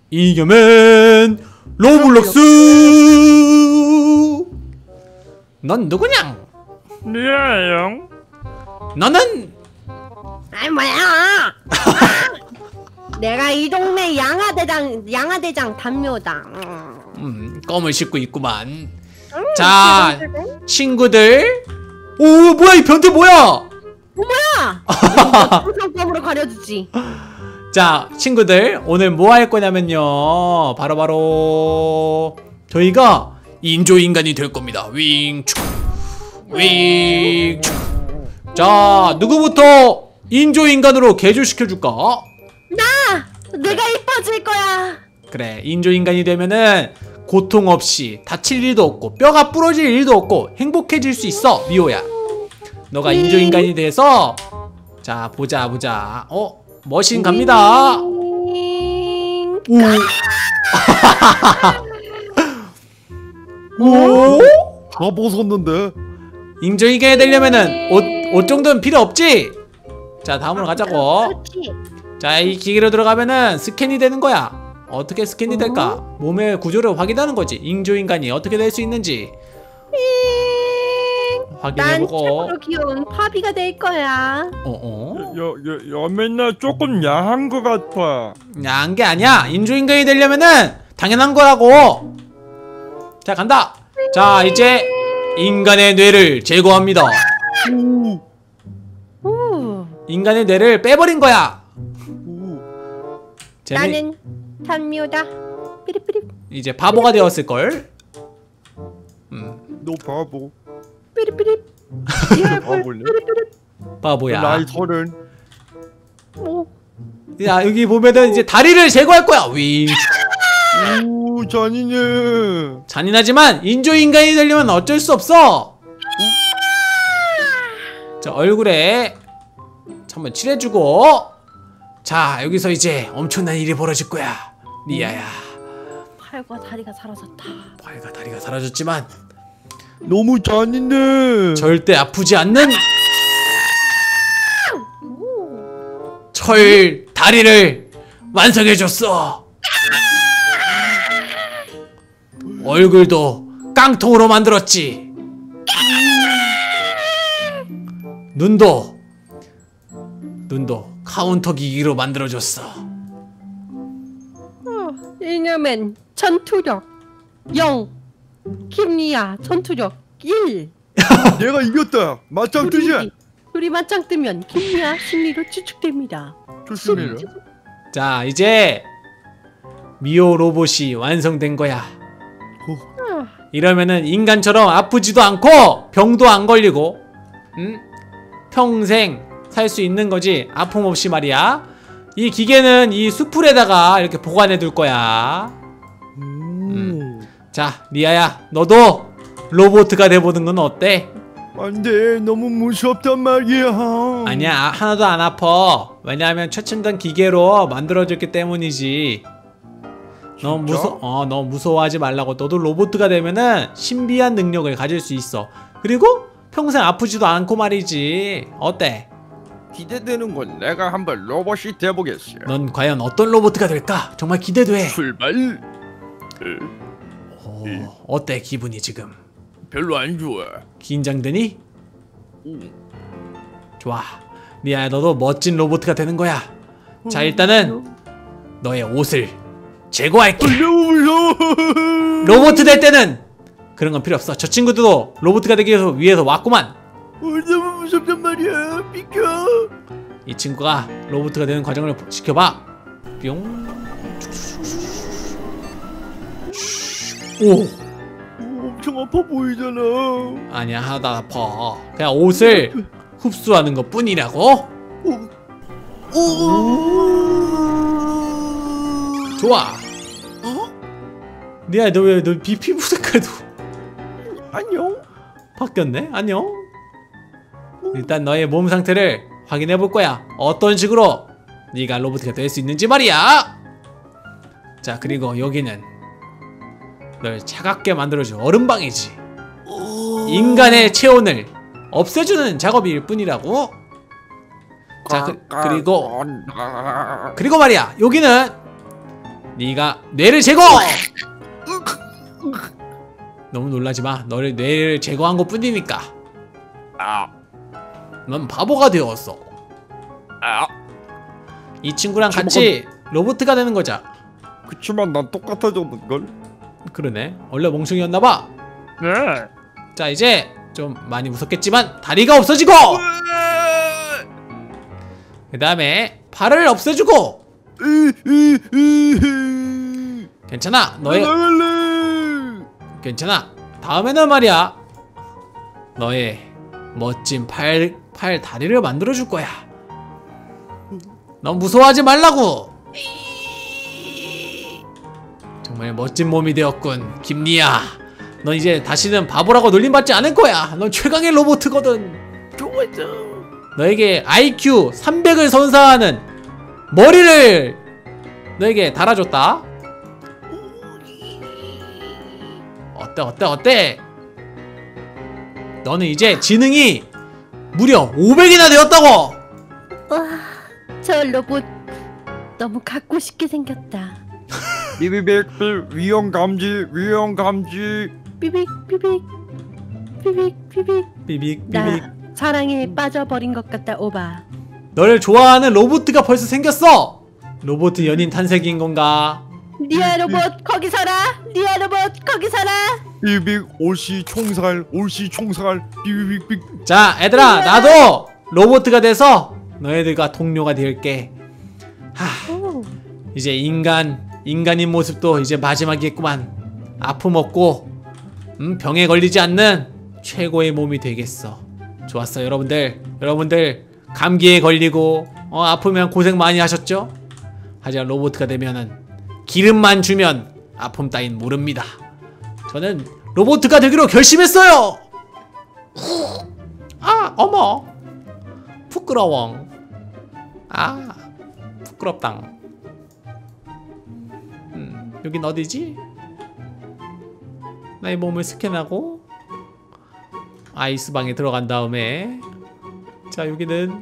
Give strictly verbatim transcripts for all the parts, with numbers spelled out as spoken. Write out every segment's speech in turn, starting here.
이겨맨 로블록스. 넌 누구냐? 리아형. 너는? 아이 뭐야? 내가 이 동네 양아대장 양아대장 단묘다. 음, 껌을 씹고 있구만. 음, 자, 친구들. 오, 뭐야 이 변태 뭐야? 뭐야? 껌으로 가려주지. 자, 친구들 오늘 뭐 할 거냐면요, 바로바로 바로 저희가 인조인간이 될 겁니다. 윙축 윙축. 자, 누구부터 인조인간으로 개조시켜줄까? 나! 내가 이뻐질 거야. 그래, 인조인간이 되면은 고통 없이 다칠 일도 없고 뼈가 부러질 일도 없고 행복해질 수 있어. 미호야, 너가 인조인간이 돼서. 자, 보자 보자. 어? 머신 갑니다. 오. 오? 다 벗었는데. 인조인간이 되려면은 옷, 옷 정도는 필요 없지? 자, 다음으로 가자고. 자, 이 기계로 들어가면은 스캔이 되는 거야. 어떻게 스캔이 될까? 몸의 구조를 확인하는 거지. 인조인간이 어떻게 될 수 있는지 확인해보고. 난 최고로 귀여운 파비가 될 거야. 어어? 여, 여, 여 맨날 조금 야한 거 같아. 야한 게 아니야. 인조인간이 되려면은 당연한 거라고. 자, 간다. 자, 이제 인간의 뇌를 제거합니다. 오. 오. 인간의 뇌를 빼버린 거야. 오. 쟤는 나는 단묘다. 삐리삐리 이제 바보가 되었을걸. 음, 너 바보. 삐리삐리. 바보네. 바보야. 나이 서른. 오. 야, 여기 보면은 이제 다리를 제거할 거야. 윙. 오, 잔인해. 잔인하지만 인조인간이 되려면 어쩔 수 없어. 자, 얼굴에 한번 칠해주고. 자, 여기서 이제 엄청난 일이 벌어질 거야. 리아야, 팔과 다리가 사라졌다. 팔과 다리가 사라졌지만 너무 잔인해. 절대 아프지 않는 오. 철 다리를 완성해줬어. 얼굴도 깡통으로 만들었지. 눈도 눈도 카운터 기기로 만들어줬어. 어, 이념은 전투력 영. 김리아 전투력 일. 내가 이겼다. 맞짱 뜨자. 우리 맞짱 뜨면 김리아 승리로 추측됩니다. 좋습니다. 자, 이제 미호 로봇이 완성된 거야. 어. 이러면은 인간처럼 아프지도 않고 병도 안 걸리고, 응? 평생 살 수 있는 거지. 아픔 없이 말이야. 이 기계는 이 수풀에다가 이렇게 보관해 둘 거야. 음. 자, 리아야, 너도 로봇가 돼보는 건 어때? 안돼, 너무 무섭단 말이야. 아니야, 하나도 안 아파. 왜냐하면 최첨단 기계로 만들어졌기 때문이지. 너무 무서, 어, 너무 무서워하지 말라고. 너도 로봇가 되면은 신비한 능력을 가질 수 있어. 그리고 평생 아프지도 않고 말이지. 어때? 기대되는 건 내가 한번 로봇이 돼보겠어. 넌 과연 어떤 로봇가 될까? 정말 기대돼. 출발. 오, 어때 기분이 지금? 별로 안 좋아. 긴장되니? 응. 좋아. 리아야, 너도 멋진 로봇가 되는 거야. 자, 일단은 너의 옷을 제거할게. 너무 무서워. 로봇 될 때는 그런 건 필요 없어. 저 친구도 로봇가 되기 위해서 위해서 왔구만. 어, 너무 무섭단 말이야. 비켜. 이 친구가 로봇가 되는 과정을 지켜봐. 뿅. 오. 오, 엄청 아파 보이잖아. 아니야, 하나도 안 아파. 그냥 옷을 흡수하는 것 뿐이라고. 오. 오. 좋아. 어? 리아, 너 왜 너 피부 색깔도 안녕. 바뀌었네? 안녕. 일단 너의 몸 상태를 확인해 볼 거야. 어떤 식으로 네가 로봇가 될 수 있는지 말이야. 자, 그리고 여기는 널 차갑게 만들어줄 얼음방이지. 인간의 체온을 없애주는 작업일 뿐이라고. 자, 그, 그리고 그리고 말이야, 여기는 네가 뇌를 제거! 너무 놀라지마. 너를 뇌를 제거한 것 뿐이니까 아, 넌 바보가 되었어. 아. 이 친구랑 같이 로봇가 되는 거자. 그치만 난 똑같아졌는걸? 그러네. 원래 멍청이였나봐. 네. 자 이제 좀 많이 무섭겠지만 다리가 없어지고 그 다음에 팔을 없애주고. 괜찮아. 너의 괜찮아. 다음에는 말이야 너의 멋진 팔, 팔 다리를 만들어줄 거야. 넌 무서워하지 말라고. 정말 멋진 몸이 되었군 김리야. 넌 이제 다시는 바보라고 놀림받지 않을 거야. 넌 최강의 로봇거든. 좋았어. 너에게 아이큐 삼백을 선사하는 머리를 너에게 달아줬다. 어때 어때 어때? 너는 이제 지능이 무려 오백이나 되었다고. 와, 저 로봇 너무 갖고 싶게 생겼다. 비비빅 위험 감지 위험 감지. 삐빅 삐빅 삐빅 삐빅. 삐빅 나 삐빅. 사랑에 빠져버린 것 같다 오바. 너를 좋아하는 로봇가 벌써 생겼어. 로봇 연인 탄생인 건가? 리아 로봇 거기 서라. 리아 로봇 거기 서라. 비비빅 올시 총살 올시 총살 비비빅빅. 자 얘들아 나도 로봇가 돼서 너희들과 동료가 될게. 하, 오. 이제 인간 인간인 모습도 이제 마지막이겠구만. 아픔 없고 음, 병에 걸리지 않는 최고의 몸이 되겠어. 좋았어 여러분들. 여러분들 감기에 걸리고 어, 아프면 고생 많이 하셨죠? 하지만 로봇가 되면은 기름만 주면 아픔 따윈 모릅니다. 저는 로봇가 되기로 결심했어요. 아 어머 부끄러워. 아 부끄럽당. 음, 여긴 어디지? 나의 몸을 스캔하고 아이스방에 들어간 다음에 자 여기는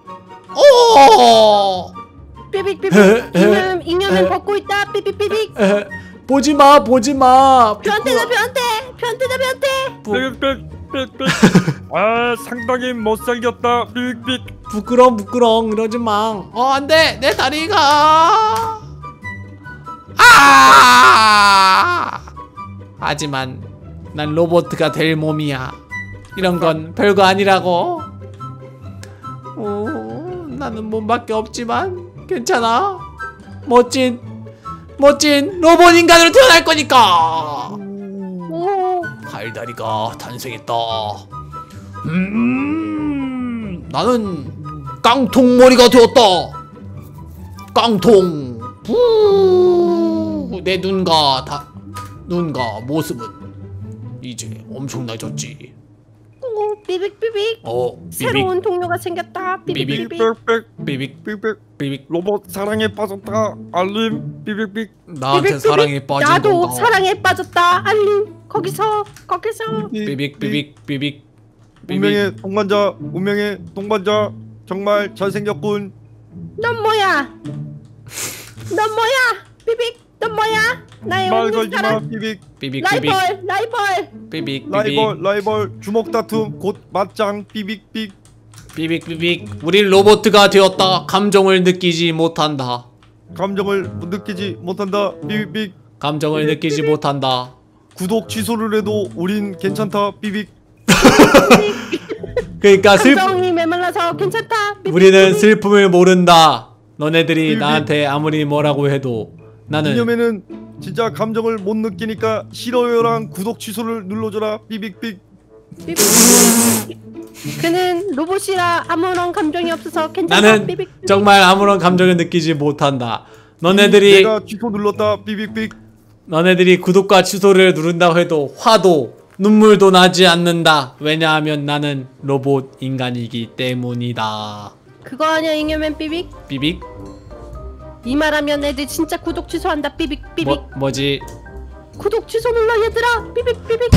오! 삐빅 삐빅. 잉여맨 잉여맨 벗고 있다. 삐빅 삐빅. 보지마 보지마. 변태다 변태. 변태다 변태. 삑삑삑삑. 아 상당히 못생겼다. 삑삑. 부끄러움 부끄러움 이러지마. 어 안돼 내 다리가. 아! 하지만 난 로봇가 될 몸이야. 이런 건 별거 아니라고. 어, 나는 몸밖에 없지만 괜찮아. 멋진 멋진 로봇 인간으로 태어날 거니까. 오. 팔다리가 탄생했다. 음, 나는 깡통머리가 되었다. 깡통. 부. 내 눈과 다 눈과 모습은 이제 엄청나졌지. 오. 삐빅 삐빅. 어, 비빅 새로운 동료가 생겼다. 삐빅 비빅. 삐빅. 삑삑 비빅 삑삑. 비빅. 로봇 사랑에 빠졌다. 알림 비빅빅. 나한테 삐빅, 사랑에 삐빅. 빠진 나도 건가? 사랑에 빠졌다. 알림. 거기서 거기서. 비빅 비빅 비빅. 운명의 동반자 운명의 동반자 정말 잘생겼군. 넌 뭐야? 넌 뭐야? 삐빅. 넌 뭐야? 나의 말 없는 걸지마 사랑. 비빅. 비빅 비빅 라이벌 라이벌. 비빅 라이벌 비빅 라이벌 주먹 다툼 곧 맞짱 비빅빅. 비빅 비빅. 우린 로봇가 되었다. 감정을 느끼지 못한다. 감정을 느끼지 못한다 비빅빅. 감정을 느끼지 못한다. 구독 취소를 해도 우린 괜찮다 비빅. 그러니까 슬 감정이 메말라서 괜찮다. 삐빅, 우리는 삐빅. 슬픔을 모른다. 너네들이 비빅. 나한테 아무리 뭐라고 해도 나는 이념에는 진짜 감정을 못 느끼니까 싫어요랑 구독 취소를 눌러줘라 비빅빅. 삐빅. 그는 로봇이라 아무런 감정이 없어서 괜찮다. 나는 삐빅. 정말 아무런 감정을 느끼지 못한다. 너네들이 내가 취소 눌렀다 비빅빅. 너네들이 구독과 취소를 누른다고 해도 화도 눈물도 나지 않는다. 왜냐하면 나는 로봇 인간이기 때문이다. 그거 아니야 잉여맨 삐빅? 비빅 이 말하면 애들 진짜 구독 취소한다. 삐빅 삐빅. 뭐 뭐지? 구독 취소 눌러 얘들아. 삐빅 삐빅.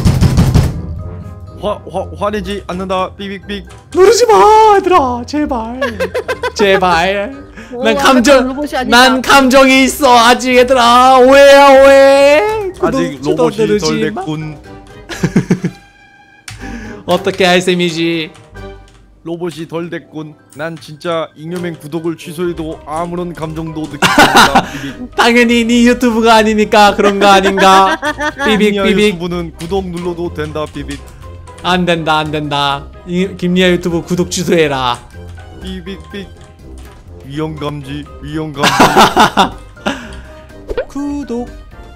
화, 화, 화내지 않는다 비빅빅. 누르지 마 얘들아 제발 제발 오, 난 완벽한 감정 로봇이 아니다. 난 감정이 있어 아직 얘들아. 오해야 오해. 아직 구독, 로봇이 누르지 덜 마. 됐군. 어떻게 할 셈이지? 로봇이 덜 됐군. 난 진짜 잉여맨 구독을 취소해도 아무런 감정도 느끼지 않는다. 비빅. 당연히 네 유튜브가 아니니까 그런 거 아닌가? 비빅 김리아 비빅. 유튜브는 구독 눌러도 된다. 비빅. 안 된다 안 된다. 이, 김리아 유튜브 구독 취소해라. 비빅빅. 위험 감지. 위험 감지. 구독.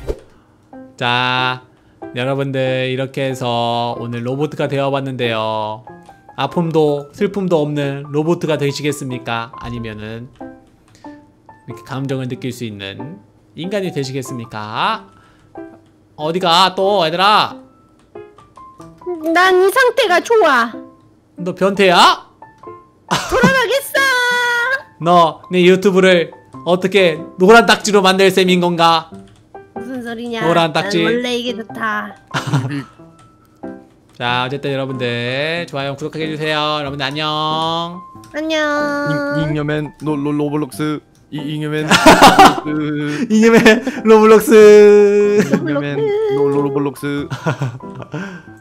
자, 여러분들 이렇게 해서 오늘 로봇가 되어봤는데요. 아픔도 슬픔도 없는 로봇가 되시겠습니까? 아니면은 이렇게 감정을 느낄 수 있는 인간이 되시겠습니까? 어디가 또 얘들아? 난 이 상태가 좋아. 너 변태야? 돌아가겠어. 너 내 유튜브를 어떻게 노란 딱지로 만들 셈인 건가? 무슨 소리냐? 노란 딱지. 난 원래 이게 좋다. 비빅. 자, 어쨌든 여러분들 좋아요 구독하게 해주세요. 여러분들 안녕. 안녕. 잉- 잉여맨 로, 로, 로블록스. 이 잉여맨 그 이념의 로블록스. 잉여맨 로, 로, 로블록스.